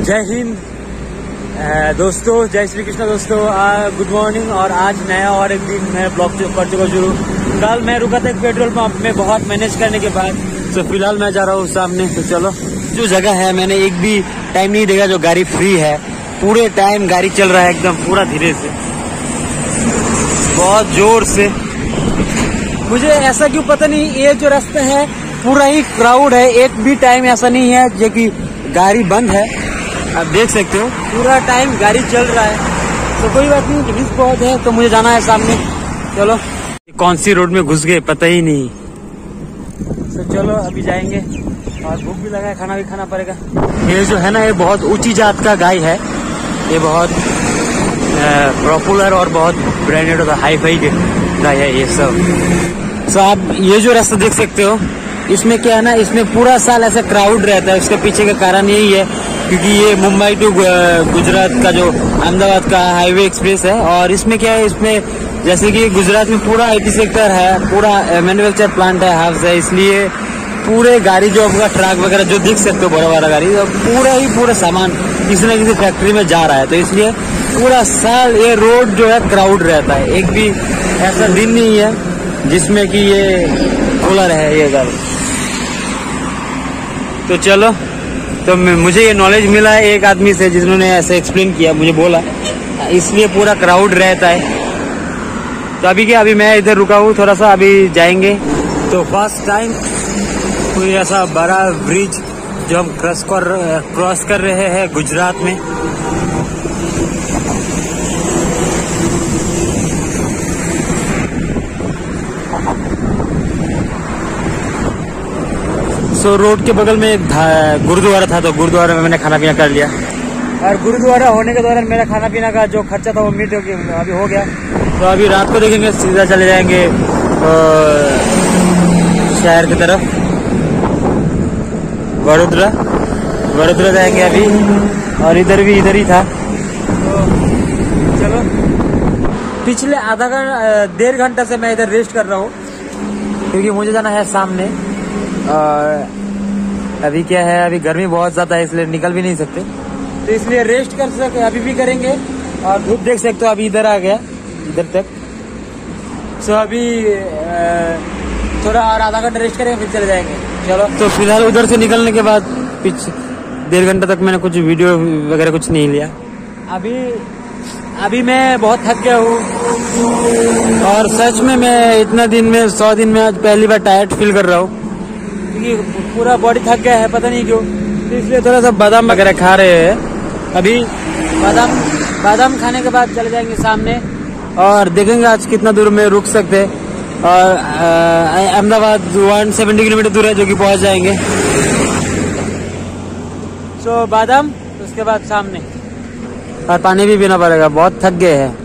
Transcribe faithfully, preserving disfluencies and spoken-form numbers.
जय हिंद दोस्तों, जय श्री कृष्ण दोस्तों। Good morning. और आज नया और एक दिन मैं ब्लॉग कर चुका शुरू। कल मैं रुका था एक पेट्रोल पंप में बहुत मैनेज करने के बाद, तो फिलहाल मैं जा रहा हूँ सामने। तो चलो, जो जगह है मैंने एक भी टाइम नहीं देखा जो गाड़ी फ्री है। पूरे टाइम गाड़ी चल रहा है एकदम पूरा धीरे से, बहुत जोर से। मुझे ऐसा क्यों पता नहीं, ये जो रास्ता है पूरा ही क्राउड है। एक भी टाइम ऐसा नहीं है जो कि गाड़ी बंद है। आप देख सकते हो पूरा टाइम गाड़ी चल रहा है। तो कोई बात नहीं, रिस्क बहुत है तो मुझे जाना है सामने। चलो, कौन सी रोड में घुस गए पता ही नहीं। तो चलो अभी जाएंगे, और भूख भी लगा है, खाना भी खाना पड़ेगा। ये जो है ना, ये बहुत ऊंची जात का गाय है। ये बहुत पॉपुलर और बहुत ब्रांडेड होता है, हाई फाई गाय है ये सब। तो आप ये जो रास्ता देख सकते हो, इसमें क्या है ना, इसमें पूरा साल ऐसा क्राउड रहता है। उसके पीछे का कारण यही है क्योंकि ये मुंबई टू गुजरात का जो अहमदाबाद का हाईवे एक्सप्रेस है। और इसमें क्या है, इसमें जैसे कि गुजरात में पूरा आईटी सेक्टर है, पूरा मैन्युफैक्चर प्लांट है, हाउस है, इसलिए पूरे गाड़ी जो आपका ट्रक वगैरह जो देख सकते हो, बड़ा बड़ा गाड़ी, तो पूरा ही पूरा सामान किसी न किसी फैक्ट्री में जा रहा है। तो इसलिए पूरा साल ये रोड जो है क्राउड रहता है। एक भी ऐसा दिन नहीं है जिसमें कि ये खुला रहे ये गाड़ी। तो चलो, तो मुझे ये नॉलेज मिला है एक आदमी से जिन्होंने ऐसे एक्सप्लेन किया, मुझे बोला इसलिए पूरा क्राउड रहता है। तो अभी क्या, अभी मैं इधर रुका हूँ थोड़ा सा, अभी जाएंगे। तो फर्स्ट टाइम कोई ऐसा बड़ा ब्रिज जो हम क्रॉस कर क्रॉस कर रहे हैं गुजरात में। सो रोड के बगल में एक गुरुद्वारा था, तो गुरुद्वारा में मैंने खाना पीना कर लिया। और गुरुद्वारा होने के दौरान मेरा खाना पीना का जो खर्चा था वो मीट हो गया, अभी हो गया। तो अभी रात को देखेंगे, सीधा चले जाएंगे शहर की तरफ, वडोदरा वडोदरा जाएंगे अभी। और इधर भी इधर ही था। तो चलो, पिछले आधा घंटा डेढ़ घंटा से मैं इधर रेस्ट कर रहा हूँ क्योंकि मुझे जाना है सामने। और अभी क्या है, अभी गर्मी बहुत ज्यादा है इसलिए निकल भी नहीं सकते, तो इसलिए रेस्ट कर सके अभी भी करेंगे। और धूप देख सकते हो अभी इधर आ गया, इधर तक। सो अभी थोड़ा और आधा घंटा रेस्ट करेंगे फिर चले जाएंगे। चलो, तो फिलहाल उधर से निकलने के बाद पीछे डेढ़ घंटा तक मैंने कुछ वीडियो वगैरह कुछ नहीं लिया। अभी अभी मैं बहुत थक गया हूँ, और सच में मैं इतना दिन में सौ दिन में आज पहली बार टायर्ड फील कर रहा हूँ क्योंकि पूरा बॉडी थक गया है, पता नहीं क्यों। तो इसलिए थोड़ा सा बादाम वगैरह खा रहे हैं अभी। बादाम बादाम खाने के बाद चले जाएंगे सामने और देखेंगे आज कितना दूर में रुक सकते हैं। और अहमदाबाद एक सौ सत्तर किलोमीटर दूर है जो कि पहुंच जाएंगे। सो बादाम, उसके बाद सामने, और पानी भी पीना पड़ेगा, बहुत थक गए हैं।